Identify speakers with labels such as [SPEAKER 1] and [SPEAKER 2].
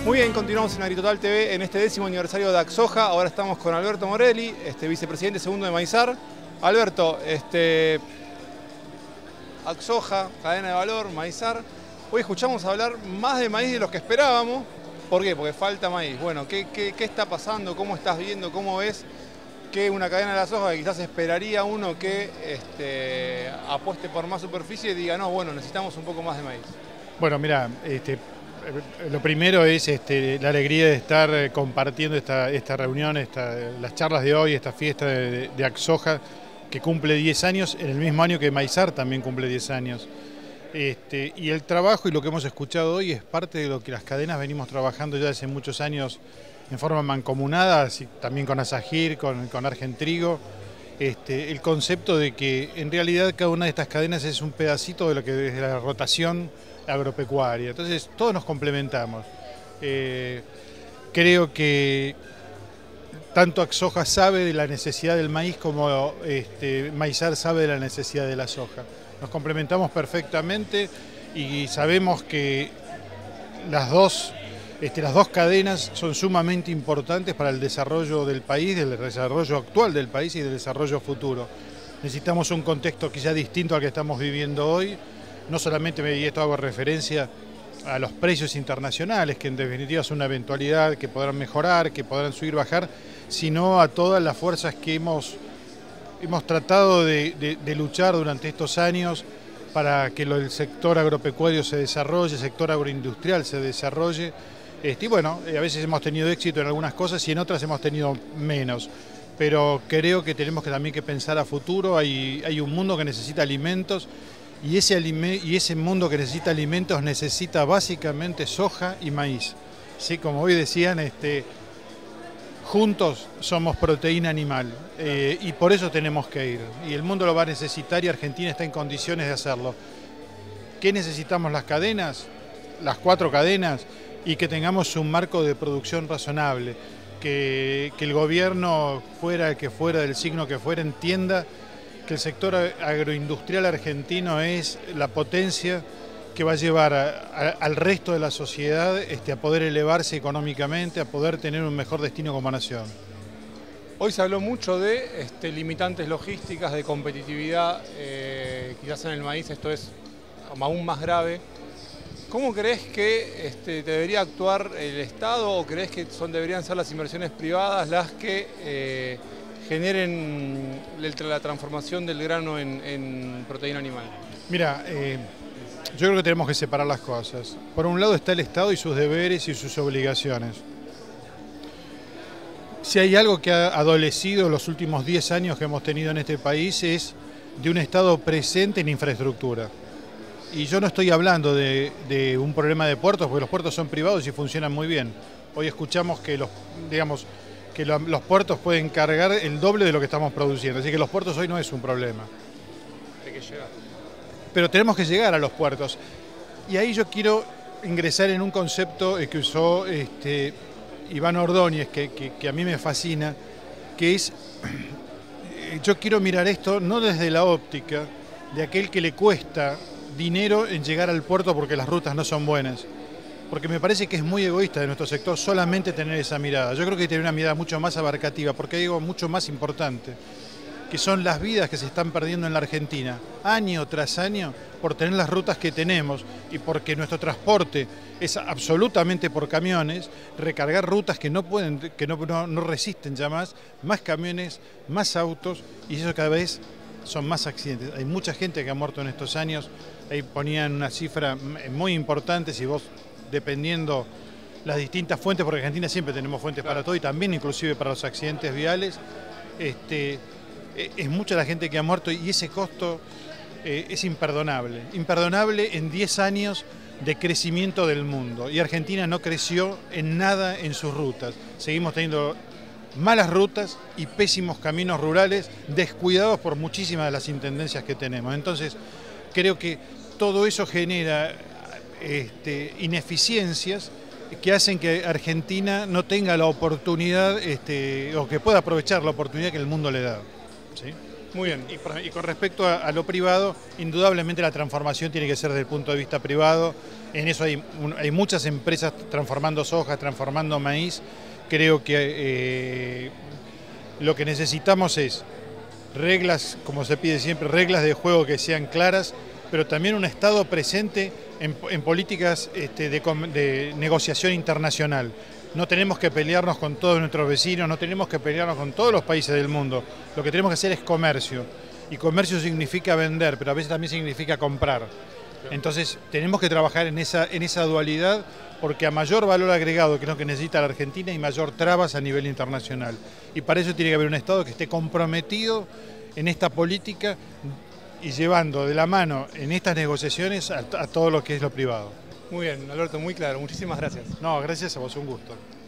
[SPEAKER 1] Muy bien, continuamos en AgriTotal TV en este 10º aniversario de AgSoja. Ahora estamos con Alberto Morelli, vicepresidente segundo de Maizar. Alberto, AgSoja, cadena de valor, Maizar. Hoy escuchamos hablar más de maíz de lo que esperábamos. ¿Por qué? Porque falta maíz. Bueno, ¿qué está pasando? ¿Cómo estás viendo? ¿Cómo ves que una cadena de la soja que quizás esperaría uno que apueste por más superficie y diga, no, bueno, necesitamos un poco más de maíz?
[SPEAKER 2] Bueno, mira, lo primero es la alegría de estar compartiendo esta reunión, las charlas de hoy, esta fiesta de AgSoja, que cumple 10 años, en el mismo año que Maizar también cumple 10 años. Y el trabajo y lo que hemos escuchado hoy es parte de lo que las cadenas venimos trabajando ya hace muchos años en forma mancomunada, así, también con Asagir, con Argentrigo. El concepto de que en realidad cada una de estas cadenas es un pedacito de lo que es la rotación agropecuaria. Entonces todos nos complementamos. Creo que tanto AgSoja sabe de la necesidad del maíz como Maizar sabe de la necesidad de la soja. Nos complementamos perfectamente y sabemos que las dos cadenas son sumamente importantes para el desarrollo del país, del desarrollo actual del país y del desarrollo futuro. Necesitamos un contexto quizá distinto al que estamos viviendo hoy. No solamente, y esto hago referencia a los precios internacionales, que en definitiva son una eventualidad, que podrán mejorar, que podrán subir, bajar, sino a todas las fuerzas que hemos tratado de luchar durante estos años para que el sector agropecuario se desarrolle, el sector agroindustrial se desarrolle. Y bueno, a veces hemos tenido éxito en algunas cosas y en otras hemos tenido menos. Pero creo que tenemos también que pensar a futuro. Hay un mundo que necesita alimentos y ese mundo que necesita alimentos necesita básicamente soja y maíz. ¿Sí? Como hoy decían, juntos somos proteína animal y por eso tenemos que ir. Y el mundo lo va a necesitar y Argentina está en condiciones de hacerlo. ¿Qué necesitamos las cadenas? Las 4 cadenas, y que tengamos un marco de producción razonable. Que el gobierno, fuera el que fuera, del signo que fuera, entienda que el sector agroindustrial argentino es la potencia que va a llevar al resto de la sociedad a poder elevarse económicamente, a poder tener un mejor destino como nación.
[SPEAKER 1] Hoy se habló mucho de limitantes logísticas, de competitividad, quizás en el maíz esto es aún más grave. ¿Cómo crees que debería actuar el Estado o crees que deberían ser las inversiones privadas las que generen la transformación del grano en proteína animal?
[SPEAKER 2] Mira, yo creo que tenemos que separar las cosas. Por un lado está el Estado y sus deberes y sus obligaciones. Si hay algo que ha adolecido los últimos 10 años que hemos tenido en este país es de un Estado presente en infraestructura. Y yo no estoy hablando de un problema de puertos, porque los puertos son privados y funcionan muy bien. Hoy escuchamos que los puertos pueden cargar el doble de lo que estamos produciendo, así que los puertos hoy no es un problema.
[SPEAKER 1] Hay que llegar.
[SPEAKER 2] Pero tenemos que llegar a los puertos. Y ahí yo quiero ingresar en un concepto que usó Iván Ordóñez, que a mí me fascina, que es, yo quiero mirar esto no desde la óptica de aquel que le cuesta dinero en llegar al puerto porque las rutas no son buenas. Porque me parece que es muy egoísta de nuestro sector solamente tener esa mirada. Yo creo que hay que tener una mirada mucho más abarcativa, porque hay algo mucho más importante, que son las vidas que se están perdiendo en la Argentina, año tras año, por tener las rutas que tenemos y porque nuestro transporte es absolutamente por camiones, recargar rutas que no resisten ya más camiones, más autos, y eso cada vez son más accidentes. Hay mucha gente que ha muerto en estos años, ahí ponían una cifra muy importante, si vos, dependiendo las distintas fuentes, porque en Argentina siempre tenemos fuentes para todo y también inclusive para los accidentes viales, es mucha la gente que ha muerto y ese costo es imperdonable. Imperdonable en 10 años de crecimiento del mundo. Y Argentina no creció en nada en sus rutas. Seguimos teniendo malas rutas y pésimos caminos rurales, descuidados por muchísimas de las intendencias que tenemos. Entonces, creo que todo eso genera ineficiencias que hacen que Argentina no tenga la oportunidad o que pueda aprovechar la oportunidad que el mundo le da. ¿Sí?
[SPEAKER 1] Muy bien.
[SPEAKER 2] Y con respecto a lo privado, indudablemente la transformación tiene que ser desde el punto de vista privado. En eso hay muchas empresas transformando soja, transformando maíz. Creo que lo que necesitamos es reglas, como se pide siempre, reglas de juego que sean claras, pero también un Estado presente en políticas de negociación internacional. No tenemos que pelearnos con todos nuestros vecinos, no tenemos que pelearnos con todos los países del mundo. Lo que tenemos que hacer es comercio. Y comercio significa vender, pero a veces también significa comprar. Entonces tenemos que trabajar en esa dualidad, porque a mayor valor agregado, que es lo que necesita la Argentina, hay mayor trabas a nivel internacional. Y para eso tiene que haber un Estado que esté comprometido en esta política y llevando de la mano en estas negociaciones a todo lo que es lo privado.
[SPEAKER 1] Muy bien, Alberto, muy claro. Muchísimas gracias.
[SPEAKER 2] No, gracias a vos, un gusto.